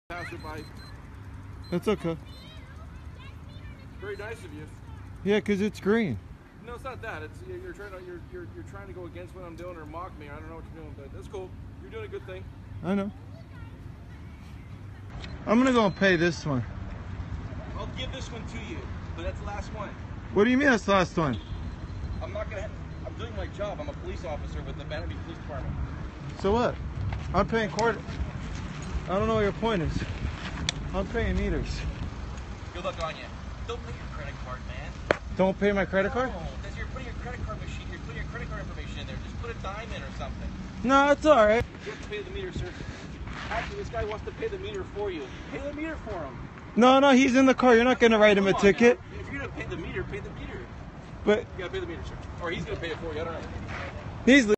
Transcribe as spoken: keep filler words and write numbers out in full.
Passerby. That's okay. Very nice of you. Yeah, because it's green. No, it's not that. It's you're trying to you're, you're you're trying to go against what I'm doing or mock me. I don't know what you're doing, but that's cool. You're doing a good thing. I know. I'm gonna go and pay this one. I'll give this one to you, but that's the last one. What do you mean that's the last one? I'm not gonna. I'm doing my job. I'm a police officer with the Vanderby Police Department. So what? I'm paying quarter. I don't know what your point is. I'm paying meters. Good luck on you. Don't pay your credit card, man. Don't pay my credit card? No, that's you're putting your credit card machine. You're putting your credit card information in there. Just put a dime in or something. No, it's all right. You have to pay the meter, sir. Actually, this guy wants to pay the meter for you. Pay the meter for him. No, no, he's in the car. You're not gonna write him a ticket. Now. If you're gonna pay the meter, pay the meter. But you gotta pay the meter, sir. Or he's gonna pay it for you. I don't know. He's